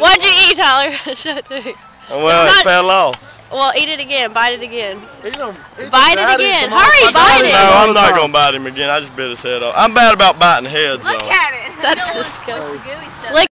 What'd you eat, Tyler? Show it to me. Well, it fell off. Well, eat it again. Bite it again. Bite it again. Hurry, bite it. No, I'm not going to bite him again. I just bit his head off. I'm bad about biting heads, though. Look at it. That's disgusting. Lick